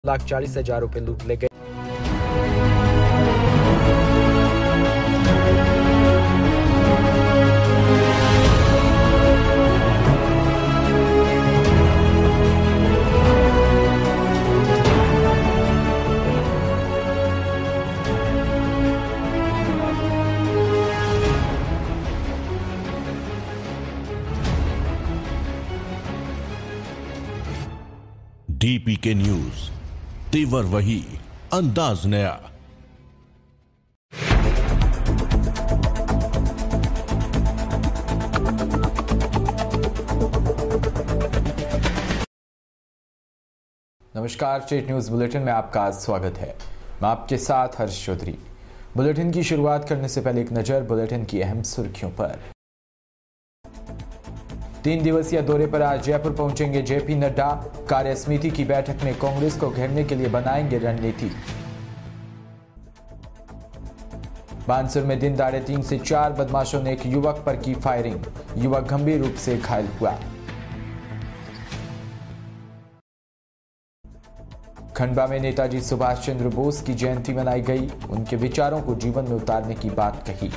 1,40,000 रुपए लूट ले गए। DPK न्यूज, तेवर वही, अंदाज नया। नमस्कार, स्टेट न्यूज बुलेटिन में आपका स्वागत है। मैं आपके साथ हर्ष चौधरी। बुलेटिन की शुरुआत करने से पहले एक नजर बुलेटिन की अहम सुर्खियों पर। 3 दिवसीय दौरे पर आज जयपुर पहुंचेंगे जेपी नड्डा। कार्य समिति की बैठक में कांग्रेस को घेरने के लिए बनाएंगे रणनीति। बानसूर में दिन दहाड़े 3 से 4 बदमाशों ने एक युवक पर की फायरिंग। युवक गंभीर रूप से घायल हुआ। खंडवा में नेताजी सुभाष चंद्र बोस की जयंती मनाई गई। उनके विचारों को जीवन में उतारने की बात कही।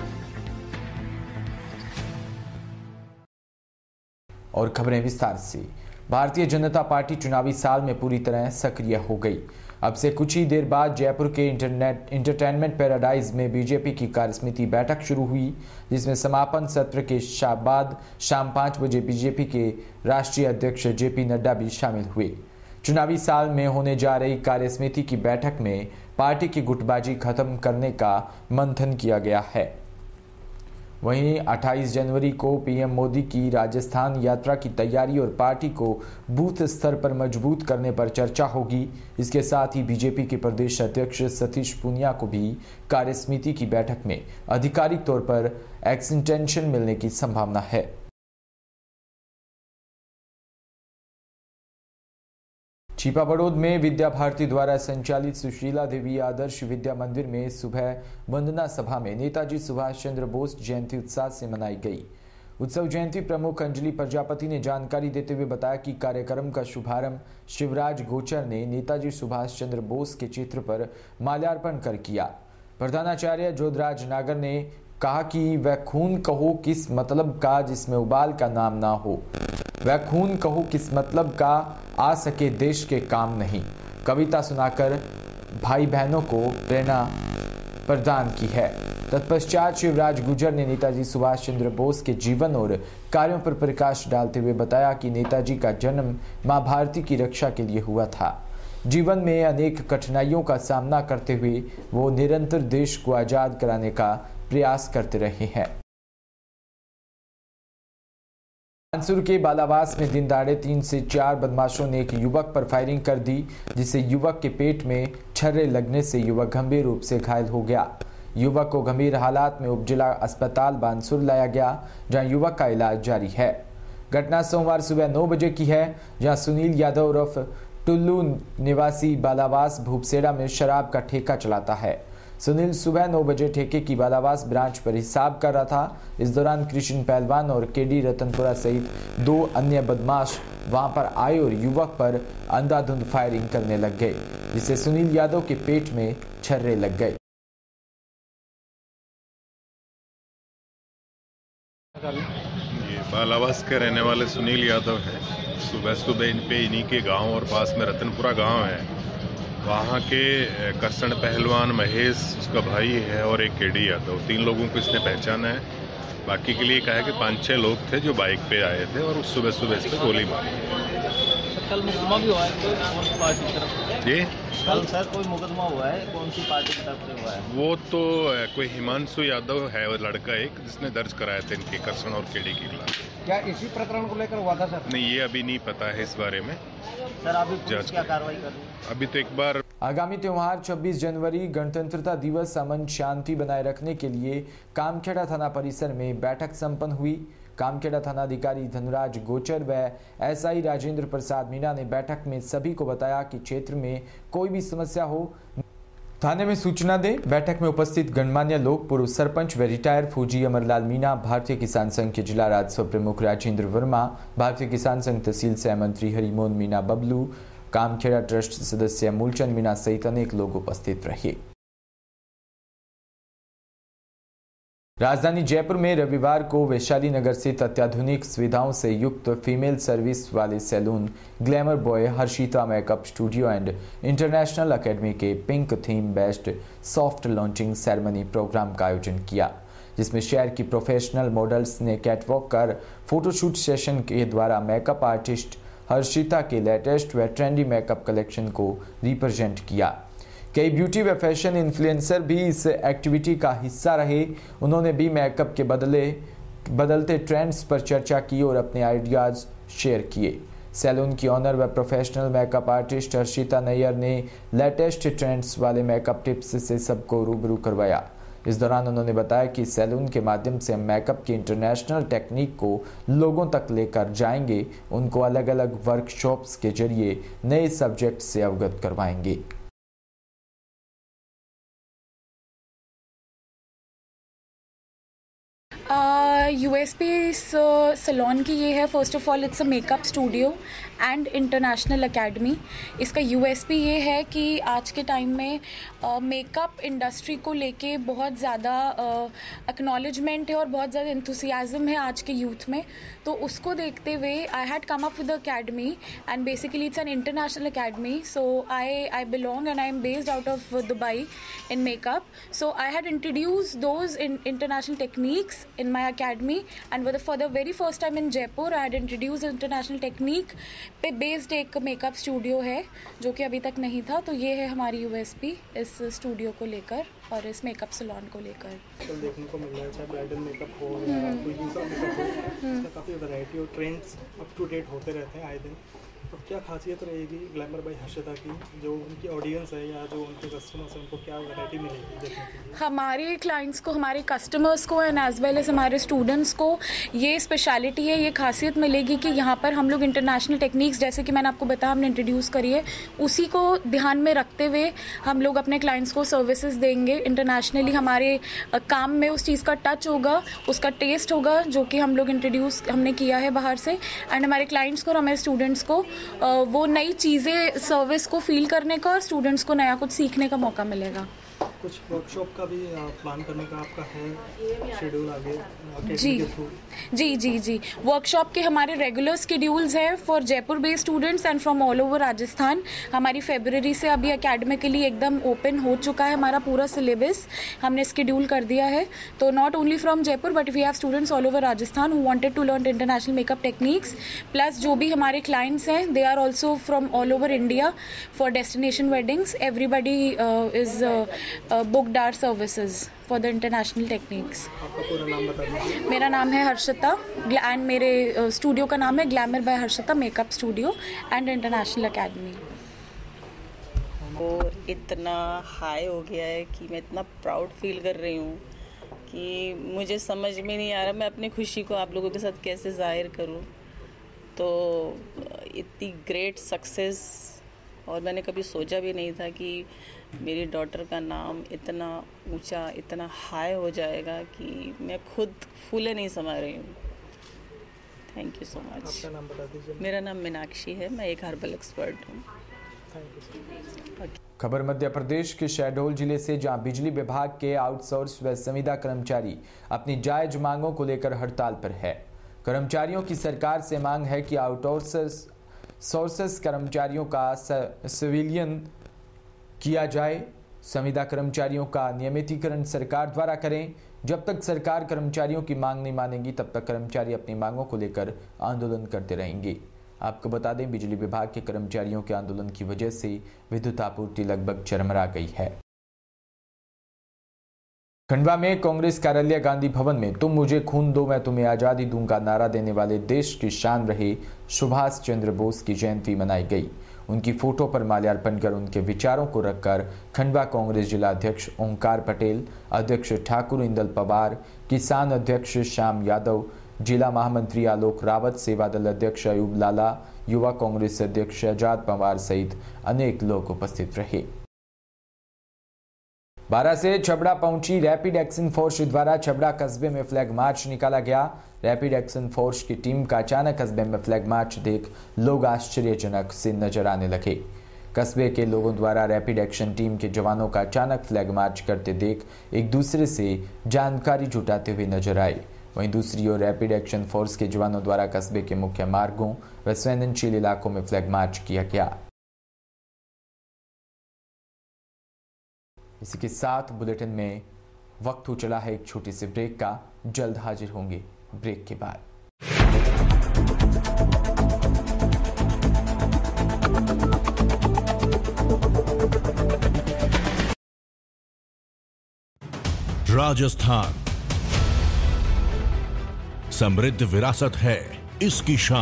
और खबरें विस्तार से। भारतीय जनता पार्टी चुनावी साल में पूरी तरह सक्रिय हो गई। अब से कुछ ही देर बाद जयपुर के इंटरटेनमेंट पैराडाइज में बीजेपी की कार्यसमिति बैठक शुरू हुई, जिसमें समापन सत्र के बाद शाम 5 बजे बीजेपी के राष्ट्रीय अध्यक्ष जेपी नड्डा भी शामिल हुए। चुनावी साल में होने जा रही कार्यसमिति की बैठक में पार्टी की गुटबाजी खत्म करने का मंथन किया गया है। वहीं 28 जनवरी को पीएम मोदी की राजस्थान यात्रा की तैयारी और पार्टी को बूथ स्तर पर मजबूत करने पर चर्चा होगी। इसके साथ ही बीजेपी के प्रदेश अध्यक्ष सतीश पूनिया को भी कार्यसमिति की बैठक में आधिकारिक तौर पर एक्सटेंशन मिलने की संभावना है। छिपाबड़ौद में विद्या भारती द्वारा संचालित सुशीला देवी आदर्श विद्या मंदिर में सुबह वंदना सभा में नेताजी सुभाष चंद्र बोस जयंती उत्साह से मनाई गई। उत्सव जयंती प्रमुख अंजलि प्रजापति ने जानकारी देते हुए बताया कि कार्यक्रम का शुभारंभ शिवराज गोचर ने नेताजी सुभाष चंद्र बोस के चित्र पर माल्यार्पण कर किया। प्रधानाचार्य जोधराज नागर ने कहा कि वह खून कहो किस मतलब का जिसमें उबाल का नाम ना हो, वह खून कहो किस मतलब का आ सके देश के काम नहीं। कविता सुनाकर भाई बहनों को प्रेरणा प्रदान की है। तत्पश्चात शिवराज गुर्जर ने नेताजी सुभाष चंद्र बोस के जीवन और कार्यों पर प्रकाश डालते हुए बताया कि नेताजी का जन्म मां भारती की रक्षा के लिए हुआ था। जीवन में अनेक कठिनाइयों का सामना करते हुए वो निरंतर देश को आजाद कराने का प्रयास करते रहे हैं। बानसूर के बालावास में दिन दहाड़े 3 से 4 बदमाशों ने एक युवक पर फायरिंग कर दी, जिससे युवक के पेट में छर्रे लगने से युवक गंभीर रूप से घायल हो गया। युवक को गंभीर हालात में उपजिला अस्पताल बानसूर लाया गया, जहां युवक का इलाज जारी है। घटना सोमवार सुबह 9 बजे की है, जहां सुनील यादव उर्फ टुल्लू निवासी बालावास भूपसेड़ा में शराब का ठेका चलाता है। सुनील सुबह 9 बजे ठेके की बालावास ब्रांच पर हिसाब कर रहा था। इस दौरान कृष्ण पहलवान और केडी रतनपुरा सहित 2 अन्य बदमाश वहां पर आए और युवक पर अंधाधुंध फायरिंग करने लग गए, जिससे सुनील यादव के पेट में छर्रे लग गए। ये बालावास के रहने वाले सुनील यादव हैं। सुबह सुबह इन पे इन्हीं के गांव और पास में रतनपुरा गांव है, वहाँ के करसण पहलवान महेश उसका भाई है और एक केडी यादव, 3 लोगों को इसने पहचाना है। बाकी के लिए कहा है कि 5-6 लोग थे जो बाइक पे आए थे और उस सुबह सुबह इस पर गोली मारी। कल मुकदमा भी हुआ है, कौन सी पार्टी की तरफ से? जी कल सर कोई मुकदमा हुआ है, कौन सी पार्टी की तरफ से हुआ है? वो तो कोई हिमांशु यादव है और लड़का एक, जिसने दर्ज कराया था इनके करसण और केडी के खिलाफ। क्या इसी प्रकरण को लेकर हुआ था सर? नहीं, ये अभी नहीं पता है इस बारे में। सर अभी पुलिस क्या कार्रवाई कर रही है? अभी तो एक बार आगामी त्योहार 26 जनवरी गणतंत्रता दिवस अमन शांति बनाए रखने के लिए कामखेड़ा थाना परिसर में बैठक संपन्न हुई। कामखेड़ा थानाधिकारी धनराज गोचर व एसआई राजेंद्र प्रसाद मीणा ने बैठक में सभी को बताया कि क्षेत्र में कोई भी समस्या हो थाने में सूचना दें। बैठक में उपस्थित गणमान्य लोग पूर्व सरपंच व रिटायर फौजी अमरलाल मीणा, भारतीय किसान संघ के जिला राजस्व प्रमुख राजेंद्र वर्मा, भारतीय किसान संघ तहसील सह मंत्री हरिमोहन मीणा बबलू, कामखेड़ा ट्रस्ट सदस्य मूलचंद मीणा सहित अनेक लोग उपस्थित रहे। राजधानी जयपुर में रविवार को वैशाली नगर स्थित अत्याधुनिक सुविधाओं से युक्त फीमेल सर्विस वाले salon glamour by Harshita makeup studio and international academy के pink theme based soft launching ceremony programme का आयोजन किया, जिसमें शहर की प्रोफेशनल मॉडल्स ने कैटवॉक कर फोटोशूट सेशन के द्वारा मेकअप आर्टिस्ट हर्षिता के लेटेस्ट व ट्रेंडी मेकअप कलेक्शन को रिप्रेजेंट किया। कई ब्यूटी व फैशन इन्फ्लुएंसर भी इस एक्टिविटी का हिस्सा रहे। उन्होंने भी मेकअप के बदलते ट्रेंड्स पर चर्चा की और अपने आइडियाज शेयर किए। सैलून की ऑनर व professional makeup artist Harshita Nayyar ने लेटेस्ट ट्रेंड्स वाले मेकअप टिप्स से सबको रूबरू करवाया। इस दौरान उन्होंने बताया कि सैलून के माध्यम से हम मेकअप की इंटरनेशनल टेक्निक को लोगों तक लेकर जाएंगे, उनको अलग अलग वर्कशॉप्स के जरिए नए सब्जेक्ट से अवगत करवाएंगे। USP इस सलोन की ये है, first of all it's a makeup studio and international academy. इसका USP ये है कि आज के टाइम में मेकअप इंडस्ट्री को लेके बहुत ज़्यादा एक्नॉलेजमेंट है और बहुत ज़्यादा एंथुसियाज्म है आज के यूथ में। तो उसको देखते हुए I had come up with academy and basically it's an international academy. So I belong and I am based out of Dubai in makeup. So I had introduced those international techniques in my academy, and for the very first time in Jaipur I had introduced international technique पे based एक makeup studio है जो कि अभी तक नहीं था। तो ये है हमारी USP इस स्टूडियो को लेकर और इस मेकअप सलोन को लेकर। तो देखने को मिल रहा है, चाहे ब्राइडल मेकअप हो या कोई दूसरा मेकअप हो, इसका काफ़ी वैरायटी और ट्रेंड्स अप टू डेट होते रहते हैं आए दिन। तो क्या खासियत रहेगी ग्लैमर बाय हर्षिता की, जो उनकी ऑडियंस है या जो उनके कस्टमर्स हैं, उनको क्या वैरायटी मिलेगी देखने के लिए? हमारे क्लाइंट्स को, हमारे कस्टमर्स को एंड एज वेल एज हमारे स्टूडेंट्स को ये स्पेशलिटी है, ये खासियत मिलेगी कि यहाँ पर हम लोग इंटरनेशनल टेक्निक्स, जैसे कि मैंने आपको बताया हमने इंट्रोड्यूस करी है, उसी को ध्यान में रखते हुए हम लोग अपने क्लाइंट्स को सर्विसेज देंगे। इंटरनेशनली हमारे काम में उस चीज़ का टच होगा, उसका टेस्ट होगा जो कि हम लोग इंट्रोड्यूस हमने किया है बाहर से, एंड हमारे क्लाइंट्स को और हमारे स्टूडेंट्स को वो नई चीज़ें सर्विस को फील करने का और स्टूडेंट्स को नया कुछ सीखने का मौका मिलेगा। कुछ वर्कशॉप का भी प्लान करने का आपका है शेड्यूल आगे? जी वर्कशॉप के हमारे रेगुलर शेड्यूल्स हैं for Jaipur based students and from all over Rajasthan. हमारी फरवरी से अभी एकेडमिकली एकदम ओपन हो चुका है, हमारा पूरा सिलेबस हमने शेड्यूल कर दिया है। तो not only from Jaipur but we have students all over Rajasthan who wanted to learn international makeup techniques, plus जो भी हमारे क्लाइंट्स हैं they are also from all over India for destination weddings. Everybody is booked our services for the international techniques. आपका पूरा नाम बता दीजिए। मेरा नाम है हर्षिता एंड मेरे स्टूडियो का नाम है glamour by Harshita makeup studio and international academy. वो इतना हाई हो गया है कि मैं इतना प्राउड फील कर रही हूँ कि मुझे समझ में नहीं आ रहा मैं अपनी खुशी को आप लोगों के साथ कैसे जाहिर करूँ। तो इतनी ग्रेट सक्सेस, और मैंने कभी सोचा भी नहीं था कि मेरी डॉटर का नाम इतना ऊंचा, इतना हाई हो जाएगा कि मैं खुद फूले नहीं समा रही हूँ। Thank you so much. आपका नाम बता दीजिए। मेरा नाम मीनाक्षी है, मैं एक हर्बल एक्सपर्ट हूँ। Thank you. खबर मध्य प्रदेश के शहडोल जिले से, जहां बिजली विभाग के आउटसोर्स व संविदा कर्मचारी अपनी जायज मांगों को लेकर हड़ताल पर है। कर्मचारियों की सरकार से मांग है कि आउटसोर्सेस कर्मचारियों का सिविलियन किया जाए, संविदा कर्मचारियों का नियमितीकरण सरकार द्वारा करें। जब तक सरकार कर्मचारियों की मांग नहीं मानेगी तब तक कर्मचारी अपनी मांगों को लेकर आंदोलन करते रहेंगे। आपको बता दें, बिजली विभाग के कर्मचारियों के आंदोलन की वजह से विद्युत आपूर्ति लगभग चरमरा गई है। खंडवा में कांग्रेस कार्यालय गांधी भवन में तुम मुझे खून दो मैं तुम्हें आजादी दूंगा नारा देने वाले देश की शान रहे सुभाष चंद्र बोस की जयंती मनाई गई। उनकी फोटो पर माल्यार्पण कर उनके विचारों को रखकर खंडवा कांग्रेस जिला अध्यक्ष ओंकार पटेल, अध्यक्ष ठाकुर इंदल पवार, किसान अध्यक्ष श्याम यादव, जिला महामंत्री आलोक रावत, सेवा दल अध्यक्ष अयूब लाला, युवा कांग्रेस अध्यक्ष आजाद पवार सहित अनेक लोग उपस्थित रहे। बारा से छबड़ा पहुंची रैपिड एक्शन फोर्स द्वारा छबड़ा कस्बे में फ्लैग मार्च निकाला गया। रैपिड एक्शन फोर्स की टीम का अचानक कस्बे में फ्लैग मार्च देख लोग आश्चर्यजनक से नजर आने लगे। कस्बे के लोगों द्वारा रैपिड एक्शन टीम के जवानों का अचानक फ्लैग मार्च करते देख एक दूसरे से जानकारी जुटाते हुए नजर आए। वहीं दूसरी ओर रैपिड एक्शन फोर्स के जवानों द्वारा कस्बे के मुख्य मार्गों व संवेदनशील इलाकों में फ्लैग मार्च किया गया। इसी के साथ बुलेटिन में वक्त हो चला है एक छोटी सी ब्रेक का। जल्द हाजिर होंगे ब्रेक के बाद। राजस्थान समृद्ध विरासत है, इसकी शान।